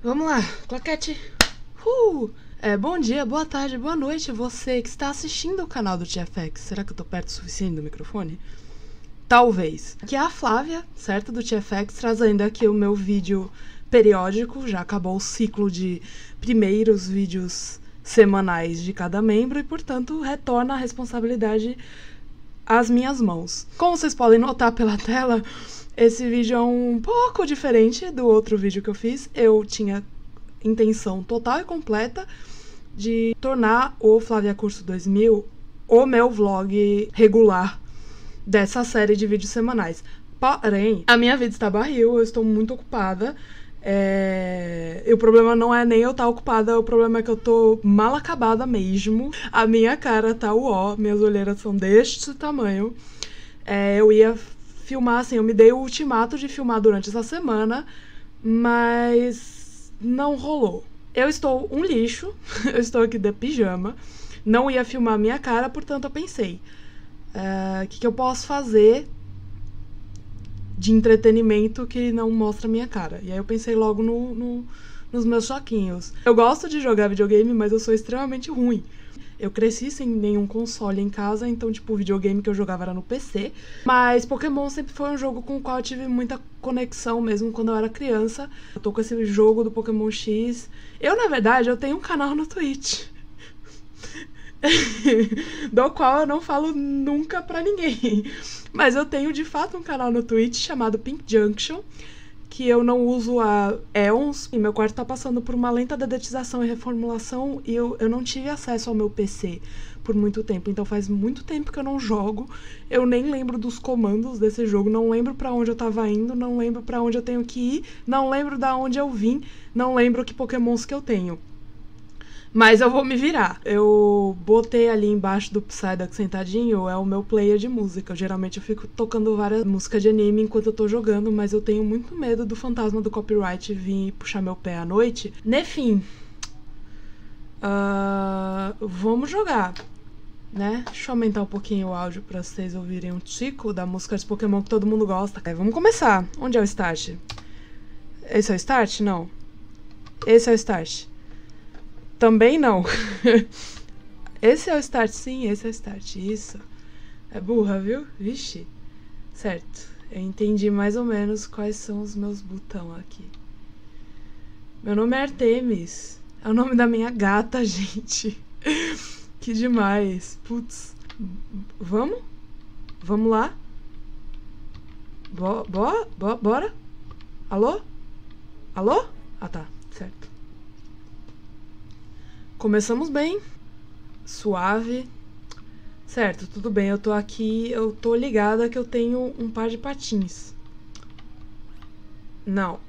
Vamos lá, claquete. Bom dia, boa tarde, boa noite, você que está assistindo o canal do TFX. Será que eu tô perto o suficiente do microfone? Talvez. Aqui é a Flávia, certo, do TFX, trazendo aqui o meu vídeo periódico. Já acabou o ciclo de primeiros vídeos semanais de cada membro e, portanto, retorna a responsabilidade às minhas mãos. Como vocês podem notar pela tela, esse vídeo é um pouco diferente do outro vídeo que eu fiz. Eu tinha intenção total e completa de tornar o Flávia Curso 2000 o meu vlog regular dessa série de vídeos semanais. Porém, a minha vida está barril, eu estou muito ocupada. E o problema não é nem eu estar ocupada, o problema é que eu tô mal acabada mesmo. A minha cara tá uó, minhas olheiras são deste tamanho. Eu ia filmar, assim, eu me dei o ultimato de filmar durante essa semana, mas não rolou. Eu estou um lixo, eu estou aqui de pijama, não ia filmar a minha cara, portanto eu pensei, o que eu posso fazer de entretenimento que não mostra a minha cara? E aí eu pensei logo nos meus choquinhos. Eu gosto de jogar videogame, mas eu sou extremamente ruim. Eu cresci sem nenhum console em casa, então, tipo, o videogame que eu jogava era no PC. Mas Pokémon sempre foi um jogo com o qual eu tive muita conexão, mesmo quando eu era criança. Eu tô com esse jogo do Pokémon X. Na verdade, eu tenho um canal no Twitch. Do qual eu não falo nunca pra ninguém. Mas eu tenho, de fato, um canal no Twitch chamado Pink Junction, que eu não uso há éons, e meu quarto tá passando por uma lenta dedetização e reformulação, e eu não tive acesso ao meu PC por muito tempo, então faz muito tempo que eu não jogo, eu nem lembro dos comandos desse jogo, não lembro pra onde eu tava indo, não lembro pra onde eu tenho que ir, não lembro da onde eu vim, não lembro que pokémons que eu tenho. Mas eu vou me virar. Eu botei ali embaixo do Psyduck sentadinho, é o meu player de música. Geralmente eu fico tocando várias músicas de anime enquanto eu tô jogando, mas eu tenho muito medo do fantasma do copyright vir puxar meu pé à noite. Enfim, vamos jogar, né? Deixa eu aumentar um pouquinho o áudio pra vocês ouvirem um tico da música de Pokémon que todo mundo gosta. Vamos começar. Onde é o start? Esse é o start? Não. Esse é o start. Também não. Esse é o start, sim, esse é o start. Isso. É burra, viu? Vixe. Certo. Eu entendi mais ou menos quais são os meus botões aqui. Meu nome é Artemis. É o nome da minha gata, gente. Que demais. Putz. Vamos? Vamos lá? Bora? Alô? Alô? Ah, tá. Certo. Começamos bem, suave. Certo, tudo bem, eu tô aqui, eu tô ligada que eu tenho um par de patins. Não.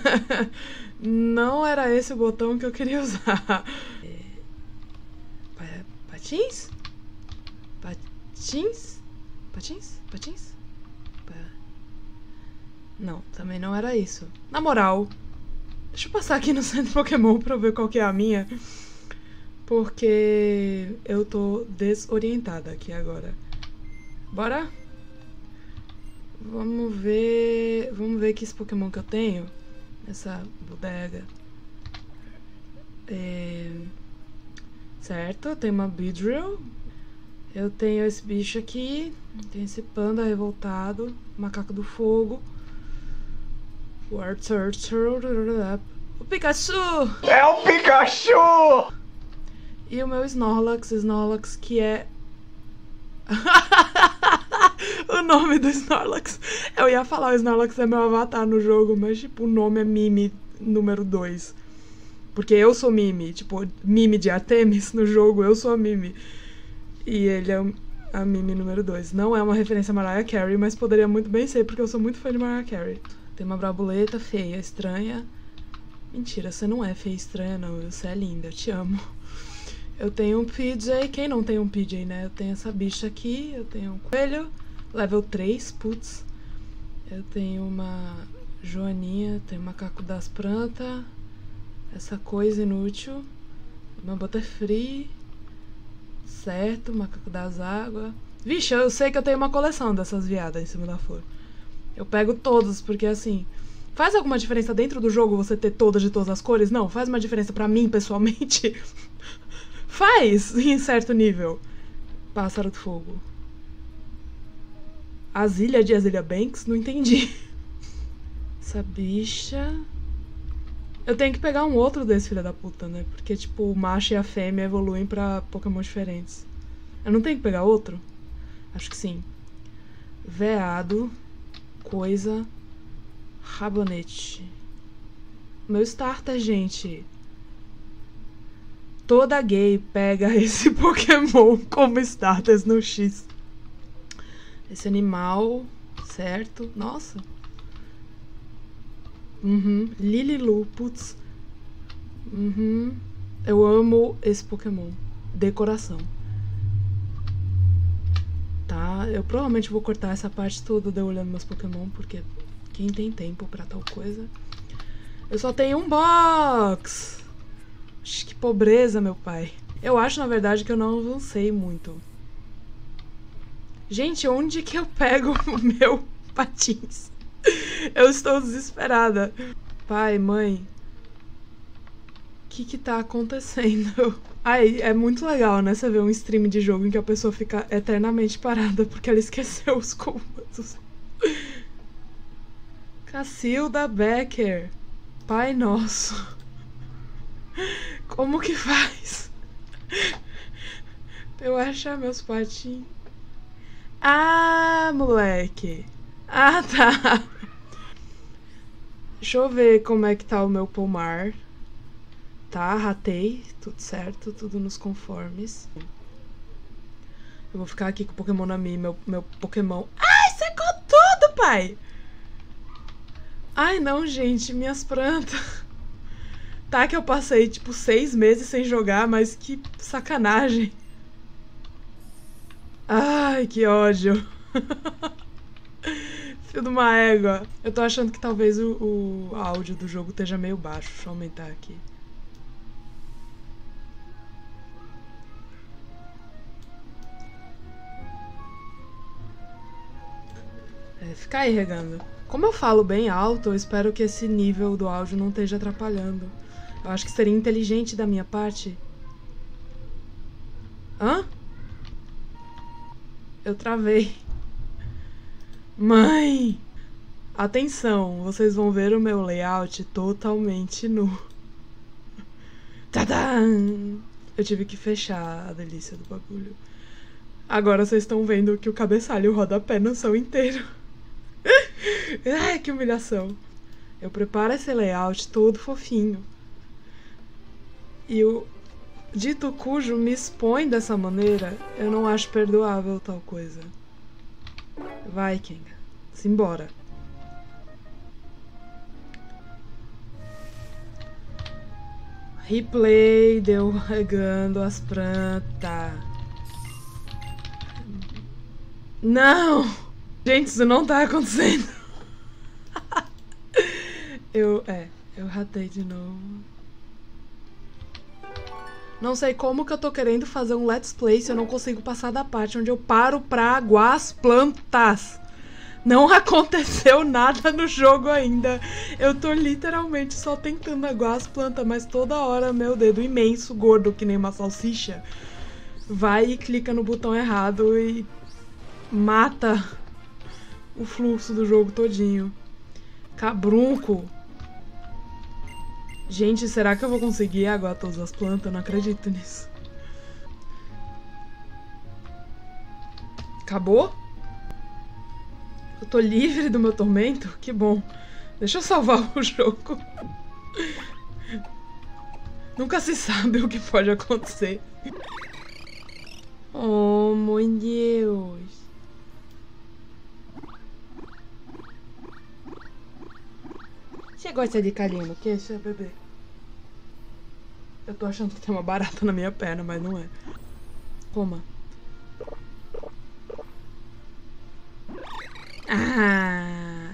Não era esse o botão que eu queria usar. Patins? Patins? Patins? Patins? Não, também não era isso. Na moral, deixa eu passar aqui no centro Pokémon pra eu ver qual que é a minha. Porque eu tô desorientada aqui agora. Bora? Vamos ver que esse Pokémon que eu tenho. Essa bodega. Certo, tem uma Beedrill. Eu tenho esse bicho aqui. Tem esse panda revoltado. Macaco do fogo. O Pikachu! É o Pikachu! E o meu Snorlax que é... O nome do Snorlax. Eu ia falar, o Snorlax é meu avatar no jogo, mas tipo, o nome é Mimi número 2. Porque eu sou Mimi, tipo, Mimi de Artemis no jogo, eu sou a Mimi. E ele é a Mimi número 2. Não é uma referência a Mariah Carey, mas poderia muito bem ser, porque eu sou muito fã de Mariah Carey. Tem uma Braboleta feia, estranha. Mentira, você não é feia e estranha, não. Você é linda, eu te amo. Eu tenho um PJ, quem não tem um PJ, né? Eu tenho essa bicha aqui, eu tenho um coelho, level 3, putz. Eu tenho uma joaninha, tenho um macaco das plantas, essa coisa inútil, uma Butterfree, certo, macaco das águas. Vixe, eu sei que eu tenho uma coleção dessas viadas em cima da flor. Eu pego todos, porque assim, Faz alguma diferença dentro do jogo você ter todas de todas as cores? Não, faz uma diferença pra mim, pessoalmente. Faz, em certo nível. Pássaro de fogo. Azilha de Azilia Banks? Não entendi. Essa bicha... Eu tenho que pegar um outro desse, filha da puta, né? Porque, tipo, o macho e a fêmea evoluem pra Pokémon diferentes. Eu não tenho que pegar outro? Acho que sim. Veado. Coisa. Rabanete. Meu starter, gente. Toda gay pega esse Pokémon como starters no X. Esse animal, certo? Nossa. Lililu, putz. Eu amo esse Pokémon. Decoração. Tá, eu provavelmente vou cortar essa parte toda de eu olhando meus Pokémon, porque quem tem tempo pra tal coisa? Eu só tenho um box! Que pobreza, meu pai. Eu acho, na verdade, que eu não avancei muito. Gente, onde que eu pego o meu patins? Eu estou desesperada. Pai, mãe. O que tá acontecendo? Ai, é muito legal, né? Você ver um stream de jogo em que a pessoa fica eternamente parada porque ela esqueceu os comandos. Cacilda Becker. Pai nosso. Como que faz? Pra eu achar meus patins. Ah, moleque. Ah, tá. Deixa eu ver como é que tá o meu pomar. Tá, ratei. Tudo certo, tudo nos conformes. Eu vou ficar aqui com o Pokémon na minha, meu Pokémon... Ai, secou tudo, pai! Ai, não, gente, minhas plantas. Tá que eu passei, tipo, 6 meses sem jogar, mas que sacanagem. Ai, que ódio. Filho de uma égua. Eu tô achando que talvez o áudio do jogo esteja meio baixo. Deixa eu aumentar aqui. Fica aí regando. Como eu falo bem alto, eu espero que esse nível do áudio não esteja atrapalhando. Eu acho que seria inteligente da minha parte. Hã? Eu travei. Mãe! Atenção, vocês vão ver o meu layout totalmente nu. Tadam! Eu tive que fechar a delícia do bagulho. Agora vocês estão vendo que o cabeçalho e o rodapé não são inteiros. Ai, que humilhação. Eu preparo esse layout todo fofinho. E o dito cujo me expõe dessa maneira, eu não acho perdoável tal coisa. Vai, Kenga. Simbora. Replay deu regando as plantas. Não! Gente, isso não tá acontecendo. Eu ratei de novo. Não sei como que eu tô querendo fazer um let's play se eu não consigo passar da parte onde eu paro pra aguar as plantas. Não aconteceu nada no jogo ainda. Eu tô literalmente só tentando aguar as plantas, mas toda hora meu dedo imenso, gordo, que nem uma salsicha, vai e clica no botão errado e mata o fluxo do jogo todinho. Cabrunco. Gente, será que eu vou conseguir aguar todas as plantas? Eu não acredito nisso. Acabou? Eu tô livre do meu tormento? Que bom. Deixa eu salvar o jogo. Nunca se sabe o que pode acontecer. Oh, meu Deus. Você gosta de carinho? Que isso é, bebê? Eu tô achando que tem uma barata na minha perna, mas não é. Coma. Ah!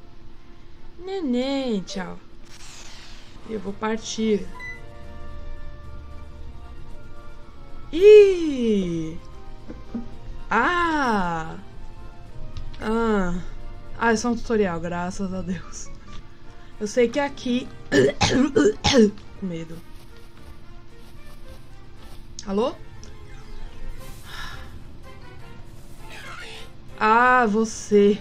Neném, tchau. Eu vou partir. Ih! Ah! Ah! Ah, é só um tutorial, graças a Deus. Eu sei que aqui... Com medo. Alô? Ah, você.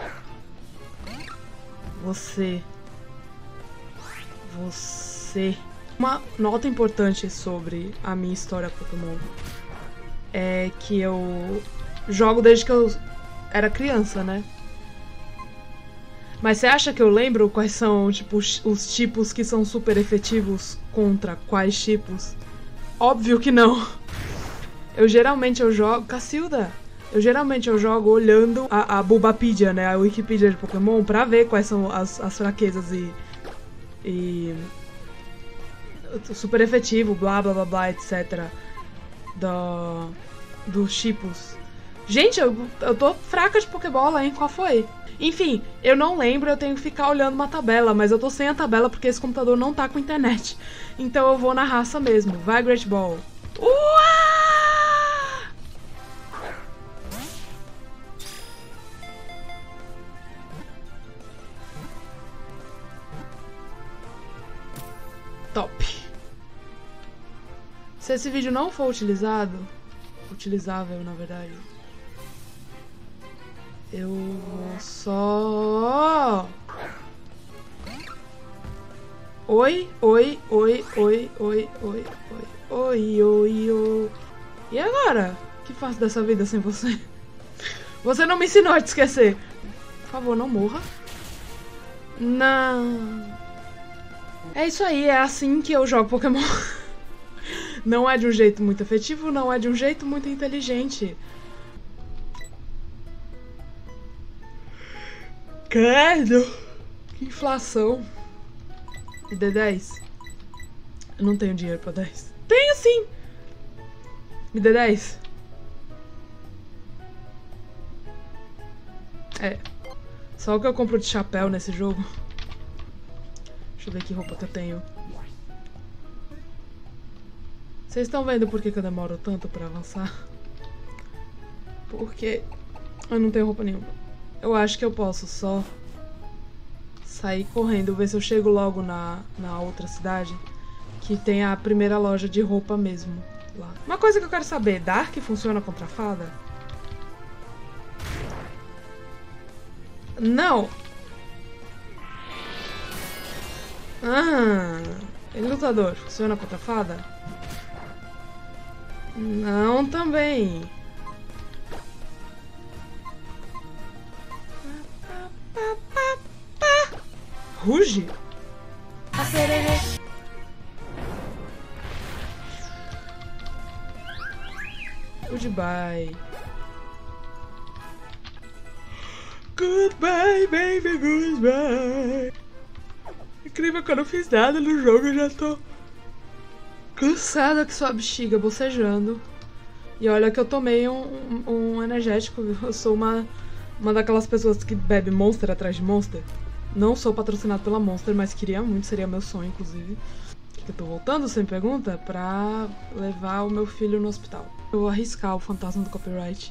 Uma nota importante sobre a minha história Pokémon é que eu jogo desde que eu era criança, né? Mas você acha que eu lembro quais são, tipo, os tipos que são super efetivos contra quais tipos? Óbvio que não. Eu geralmente jogo... Cacilda! Eu geralmente jogo olhando a Bulbapedia, né? A Wikipedia de Pokémon, pra ver quais são as fraquezas e super efetivo, blá blá blá blá, etc. Dos tipos. Gente, eu tô fraca de Pokébola, hein? Qual foi? Enfim, eu não lembro, eu tenho que ficar olhando uma tabela, mas eu tô sem a tabela porque esse computador não tá com internet. Então eu vou na raça mesmo. Vai, Great Ball. Top. Se esse vídeo não for utilizável, na verdade, eu vou só... Oi. E agora? O que faço dessa vida sem você? Você não me ensinou a te esquecer. Por favor, não morra. Não. É isso aí, é assim que eu jogo Pokémon. Não é de um jeito muito efetivo, não é de um jeito muito inteligente. Credo! Que inflação. E D10? Eu não tenho dinheiro pra 10. Tenho sim! Me dê 10. É. Só o que eu compro de chapéu nesse jogo. Deixa eu ver que roupa que eu tenho. Vocês estão vendo por que eu demoro tanto pra avançar? Porque eu não tenho roupa nenhuma. Eu acho que eu posso só sair correndo, ver se eu chego logo na outra cidade, que tem a primeira loja de roupa mesmo lá. Uma coisa que eu quero saber, Dark funciona contra a fada? Não! E lutador, funciona contra a fada? Não também. Ruge? Goodbye. Goodbye, baby, goodbye. Incrível que eu não fiz nada no jogo, eu já tô cansada que sua bexiga bocejando. E olha que eu tomei um energético, viu? Eu sou uma daquelas pessoas que bebe Monster atrás de Monster. Não sou patrocinado pela Monster, mas queria muito, seria meu sonho, inclusive. Que eu tô voltando, sem pergunta, pra levar o meu filho no hospital. Eu vou arriscar o fantasma do copyright.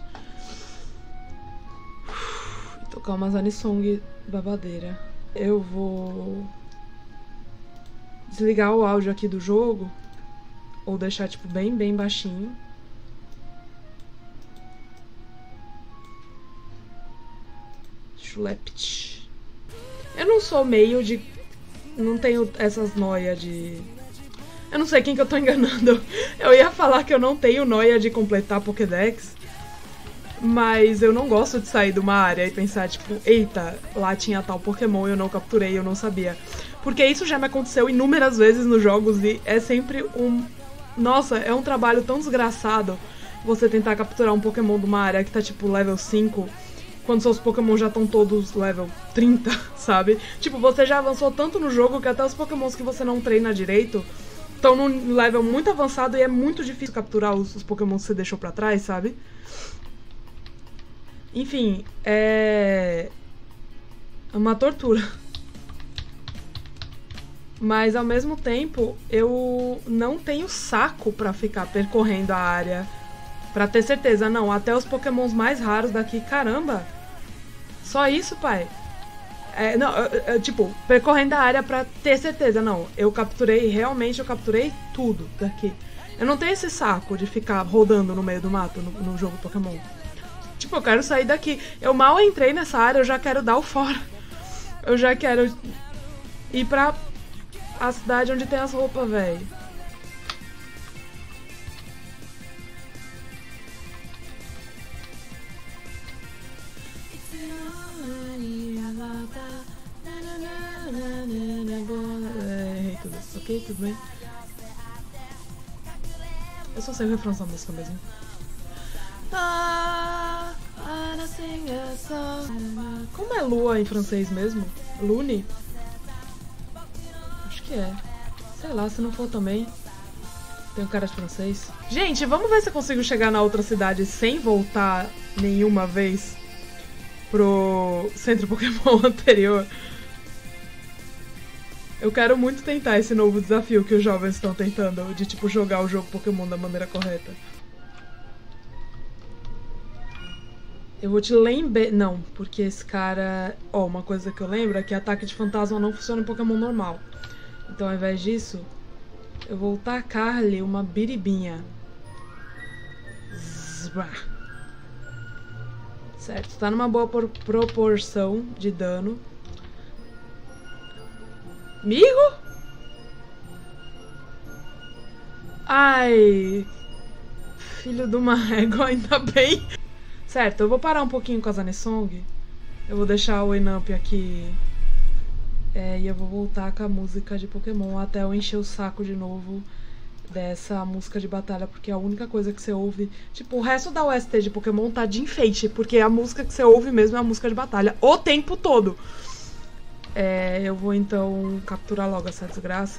E tocar uma Zanisong babadeira. Eu vou desligar o áudio aqui do jogo. Ou deixar, tipo, bem baixinho. Schlept. Eu não sou meio de... Não tenho essas noias de... Eu não sei quem que eu tô enganando. Eu ia falar que eu não tenho noia de completar Pokédex. Mas eu não gosto de sair de uma área e pensar, tipo, eita, lá tinha tal Pokémon e eu não capturei, eu não sabia. Porque isso já me aconteceu inúmeras vezes nos jogos e é sempre um... Nossa, é um trabalho tão desgraçado você tentar capturar um Pokémon de uma área que tá, tipo, level 5... Quando seus Pokémon já estão todos level 30, sabe? Tipo, você já avançou tanto no jogo que até os Pokémons que você não treina direito estão num level muito avançado e é muito difícil capturar os Pokémons que você deixou pra trás, sabe? Enfim, é uma tortura. Mas ao mesmo tempo, eu não tenho saco pra ficar percorrendo a área pra ter certeza. Não, até os Pokémons mais raros daqui, caramba! Só isso, pai? Não, tipo, percorrendo a área pra ter certeza. Não, realmente eu capturei tudo daqui. Eu não tenho esse saco de ficar rodando no meio do mato no jogo Pokémon. Tipo, eu quero sair daqui. Eu mal entrei nessa área, eu já quero dar o fora. Eu já quero ir pra a cidade onde tem as roupas, velho. Tudo isso, ok? Tudo bem? Eu só sei o refrão dessa música mesmo. Como é lua em francês mesmo? Lune? Acho que é. Sei lá, se não for também. Tem um cara de francês. Gente, vamos ver se eu consigo chegar na outra cidade sem voltar nenhuma vez pro centro Pokémon anterior. Eu quero muito tentar esse novo desafio que os jovens estão tentando, de tipo jogar o jogo Pokémon da maneira correta. Eu vou te lembrar... Não, porque esse cara... Ó, uma coisa que eu lembro é que ataque de fantasma não funciona em Pokémon normal. Então, ao invés disso, eu vou tacar-lhe uma biribinha. Certo, tá numa boa proporção de dano. Amigo? Ai... Filho de uma égua, ainda bem. Certo, eu vou parar um pouquinho com a Zanesong. Eu vou deixar o Enamp aqui. E eu vou voltar com a música de Pokémon até eu encher o saco de novo dessa música de batalha, porque é a única coisa que você ouve. Tipo, o resto da OST de Pokémon tá de enfeite, porque a música que você ouve mesmo é a música de batalha o tempo todo. Eu vou então capturar logo essa desgraça.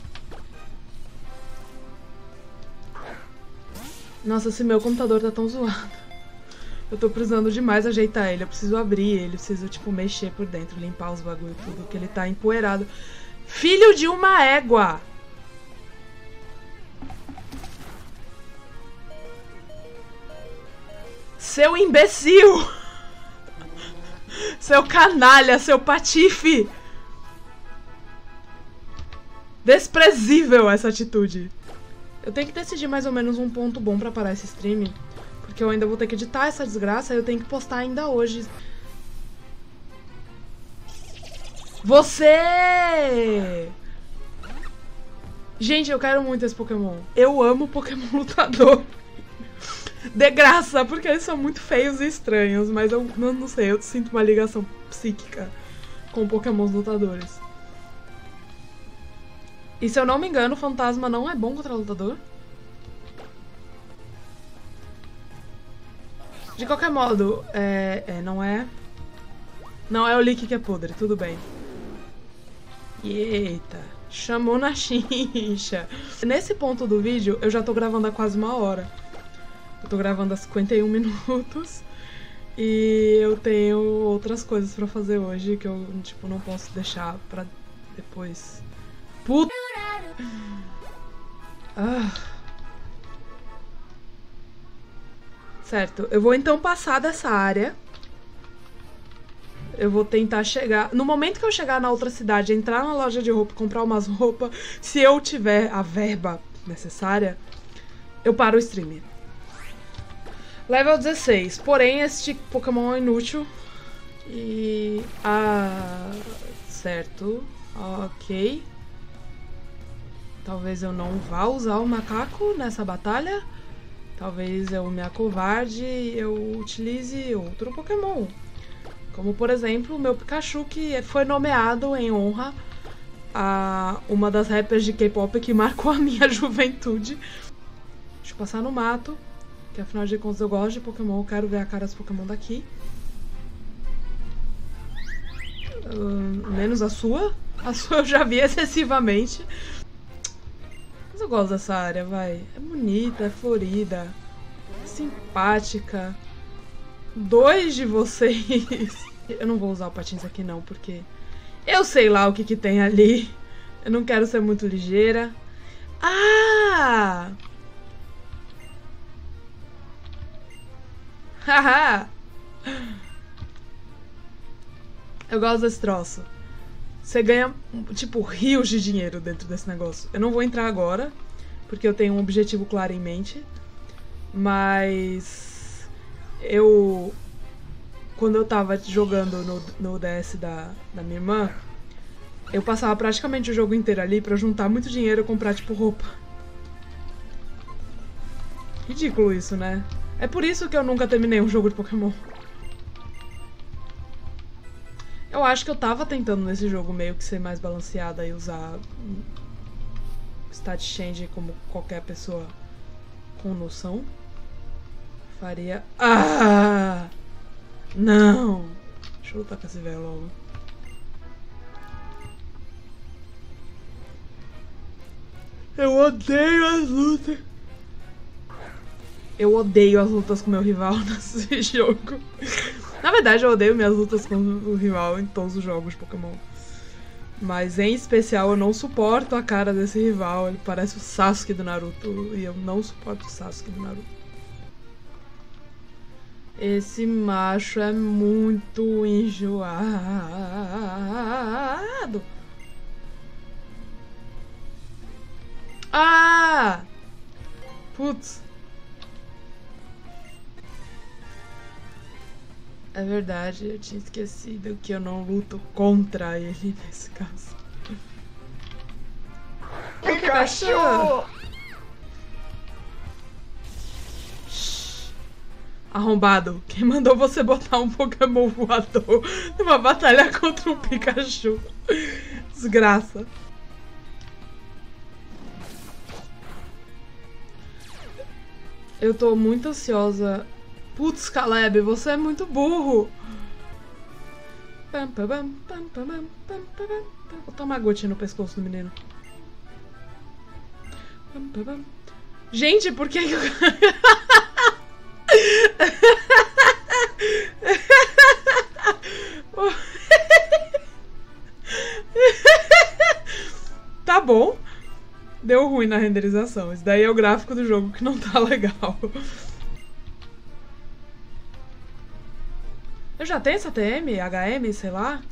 Nossa, esse meu computador tá tão zoado. Eu tô precisando demais ajeitar ele. Eu preciso abrir ele, preciso, tipo, mexer por dentro, limpar os bagulho e tudo, que ele tá empoeirado. Filho de uma égua! Seu imbecil! Seu canalha, seu patife! Desprezível essa atitude. Eu tenho que decidir mais ou menos um ponto bom pra parar esse stream. Porque eu ainda vou ter que editar essa desgraça e eu tenho que postar ainda hoje. Você! Gente, eu quero muito esse Pokémon. Eu amo Pokémon lutador. De graça, porque eles são muito feios e estranhos. Mas eu não sei, eu sinto uma ligação psíquica com Pokémons lutadores. E se eu não me engano, o fantasma não é bom contra lutador. De qualquer modo, não é... Não é o Lick que é podre, tudo bem. Eita, chamou na chincha. Nesse ponto do vídeo, eu já tô gravando há quase 1 hora. Eu tô gravando há 51 minutos. E eu tenho outras coisas pra fazer hoje que eu, tipo, não posso deixar pra depois. Puta! Certo, eu vou então passar dessa área. Eu vou tentar chegar... No momento que eu chegar na outra cidade, entrar na loja de roupa, comprar umas roupas, se eu tiver a verba necessária, eu paro o stream. Level 16. Porém, este Pokémon é inútil. E... certo. Ok. Talvez eu não vá usar o macaco nessa batalha. Talvez eu me acovarde e eu utilize outro Pokémon. Como, por exemplo, o meu Pikachu, que foi nomeado em honra a uma das rappers de K-pop que marcou a minha juventude. Deixa eu passar no mato, que afinal de contas eu gosto de Pokémon, eu quero ver a cara dos Pokémon daqui. Menos a sua. A sua eu já vi excessivamente. Mas eu gosto dessa área, vai. É bonita, é florida, é simpática. 2 de vocês... Eu não vou usar o patins aqui não, porque... Eu sei lá o que tem ali. Eu não quero ser muito ligeira. Ah! Haha! Eu gosto desse troço. Você ganha, tipo, rios de dinheiro dentro desse negócio. Eu não vou entrar agora, porque eu tenho um objetivo claro em mente. Mas... Quando eu tava jogando no DS da minha irmã, eu passava praticamente o jogo inteiro ali pra juntar muito dinheiro e comprar, tipo, roupa. Ridículo isso, né? É por isso que eu nunca terminei um jogo de Pokémon. Eu acho que eu tava tentando nesse jogo meio que ser mais balanceada e usar Stat Change como qualquer pessoa com noção faria. Ah! Não! Deixa eu lutar com esse velho logo. Eu odeio as lutas. Eu odeio as lutas com meu rival nesse jogo. Na verdade, eu odeio minhas lutas com o rival em todos os jogos de Pokémon. Mas em especial, eu não suporto a cara desse rival. Ele parece o Sasuke do Naruto. E eu não suporto o Sasuke do Naruto. Esse macho é muito enjoado. Ah! Putz. É verdade, eu tinha esquecido que eu não luto contra ele nesse caso. Pikachu! Shhh. Arrombado, quem mandou você botar um Pokémon voador numa batalha contra um Pikachu? Desgraça. Eu tô muito ansiosa. Putz, Caleb, você é muito burro. Vou tomar gotinha no pescoço do menino. Gente, por que eu... Tá bom. Deu ruim na renderização. Isso daí é o gráfico do jogo que não tá legal. Eu já tenho essa TM, HM, sei lá.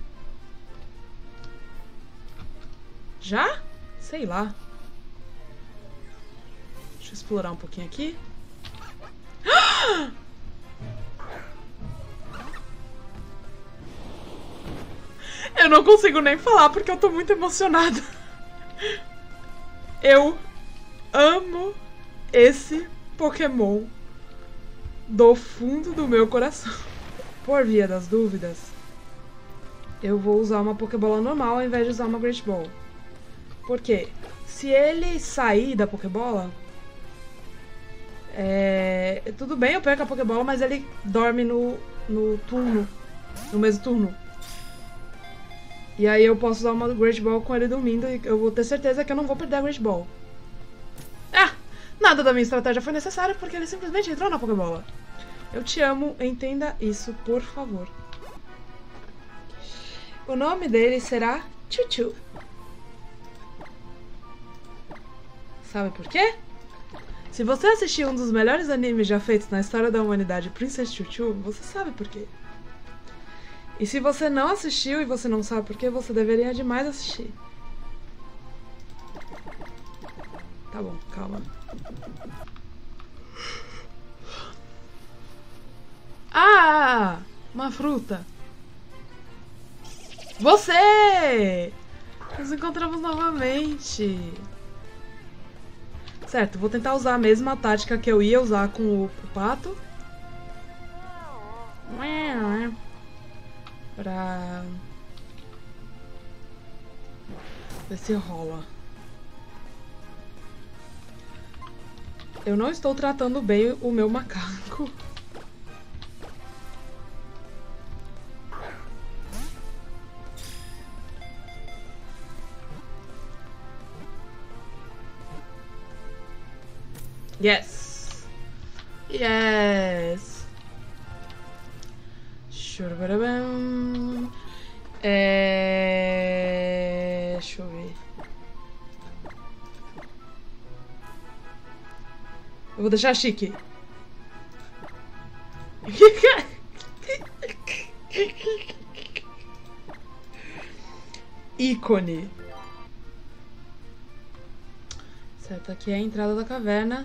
Já? Sei lá. Deixa eu explorar um pouquinho aqui. Eu não consigo nem falar porque eu tô muito emocionada. Eu amo esse Pokémon do fundo do meu coração. Por via das dúvidas, eu vou usar uma Pokébola normal ao invés de usar uma Great Ball. Por quê? Se ele sair da Pokébola, tudo bem, eu perco a Pokébola, mas ele dorme no turno, no mesmo turno. E aí eu posso usar uma Great Ball com ele dormindo e eu vou ter certeza que eu não vou perder a Great Ball. Ah! Nada da minha estratégia foi necessário porque ele simplesmente entrou na Pokébola. Eu te amo, entenda isso, por favor. O nome dele será Chuchu. Sabe por quê? Se você assistiu um dos melhores animes já feitos na história da humanidade, Princess Chuchu, você sabe por quê. E se você não assistiu e você não sabe por quê, você deveria demais assistir. Tá bom, calma. Ah! Uma fruta. Você! Nos encontramos novamente. Certo, vou tentar usar a mesma tática que eu ia usar com o pato. Pra ver se rola. Eu não estou tratando bem o meu macaco. Yes! Yes! Shurbarabam. Deixa eu ver. Eu vou deixar chique. ícone. Certo, aqui é a entrada da caverna.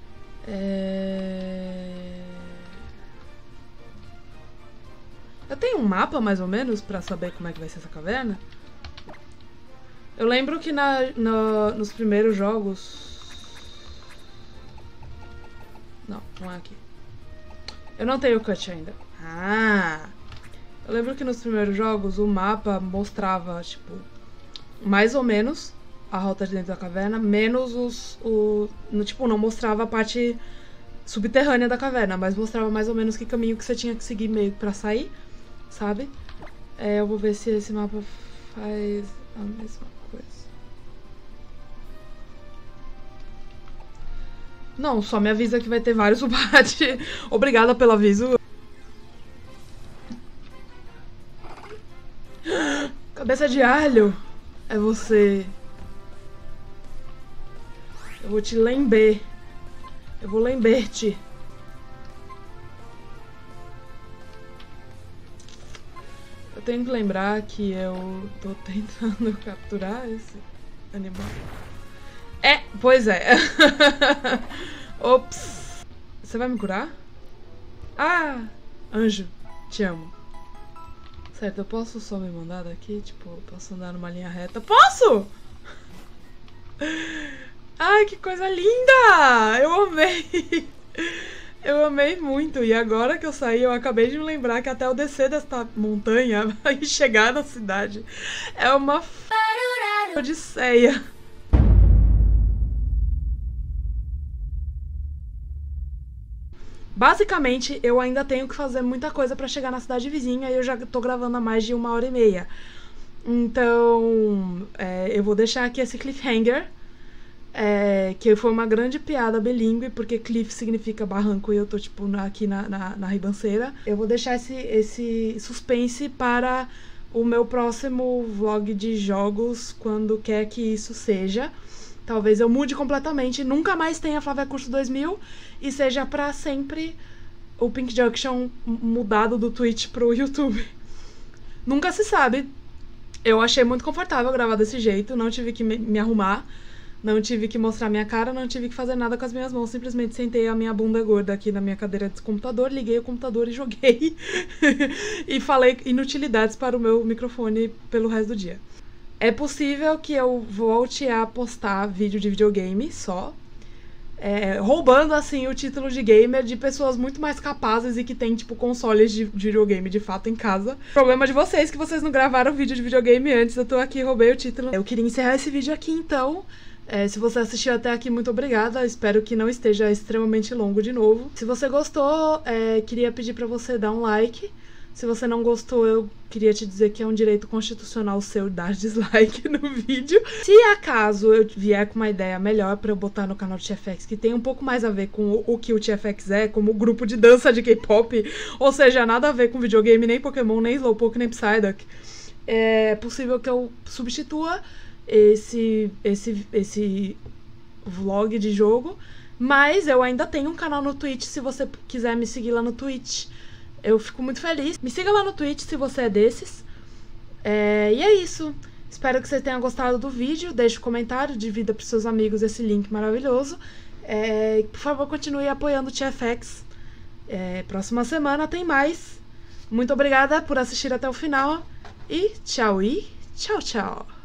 Eu tenho um mapa, mais ou menos, pra saber como é que vai ser essa caverna. Eu lembro que nos primeiros jogos... Não, não é aqui. Eu não tenho cut ainda. Ah! Eu lembro que nos primeiros jogos o mapa mostrava, tipo, mais ou menos a rota de dentro da caverna, menos tipo, não mostrava a parte subterrânea da caverna, mas mostrava mais ou menos que caminho que você tinha que seguir meio pra sair, sabe? Eu vou ver se esse mapa faz a mesma coisa. Não, só me avisa que vai ter vários subate. Obrigada pelo aviso. Cabeça de alho. É você. Eu vou te lembrar. Eu vou lembrar-te. Eu tenho que lembrar que eu tô tentando capturar esse animal. Pois é. Ops. Você vai me curar? Ah, anjo, te amo. Certo, eu posso só me mandar daqui? Tipo, eu posso andar numa linha reta? Posso? Ai, que coisa linda! Eu amei! Eu amei muito. E agora que eu saí, eu acabei de me lembrar que até eu descer dessa montanha e chegar na cidade é uma odisseia. Basicamente, eu ainda tenho que fazer muita coisa pra chegar na cidade vizinha e eu já tô gravando há mais de 1h30. Então, eu vou deixar aqui esse cliffhanger, que foi uma grande piada bilíngue, porque cliff significa barranco e eu tô, tipo, aqui na ribanceira. Eu vou deixar esse suspense para o meu próximo vlog de jogos, quando quer que isso seja. Talvez eu mude completamente, nunca mais tenha Flávia Curso 2000 e seja pra sempre o Pink Junction mudado do Twitch pro YouTube. Nunca se sabe. Eu achei muito confortável gravar desse jeito, não tive que me arrumar, não tive que mostrar minha cara, não tive que fazer nada com as minhas mãos, simplesmente sentei a minha bunda gorda aqui na minha cadeira de computador, liguei o computador e joguei e falei inutilidades para o meu microfone pelo resto do dia. É possível que eu volte a postar vídeo de videogame só, roubando, assim, o título de gamer de pessoas muito mais capazes e que tem, tipo, consoles de videogame de fato em casa. Problema de vocês que vocês não gravaram vídeo de videogame antes, eu tô aqui, roubei o título. Eu queria encerrar esse vídeo aqui, então. Se você assistiu até aqui, muito obrigada. Espero que não esteja extremamente longo de novo. Se você gostou, queria pedir pra você dar um like. Se você não gostou, eu queria te dizer que é um direito constitucional seu dar dislike no vídeo. Se acaso eu vier com uma ideia melhor pra eu botar no canal do TFX, que tem um pouco mais a ver com o que o TFX é, como grupo de dança de K-pop, ou seja, nada a ver com videogame, nem Pokémon, nem Slowpoke, nem Psyduck, é possível que eu substitua esse vlog de jogo, mas eu ainda tenho um canal no Twitch, se você quiser me seguir lá no Twitch. Eu fico muito feliz. Me siga lá no Twitch se você é desses. E é isso. Espero que você tenha gostado do vídeo. Deixe um comentário, divida para seus amigos esse link maravilhoso. Por favor, continue apoiando o TFX. Próxima semana tem mais. Muito obrigada por assistir até o final. E tchau, tchau.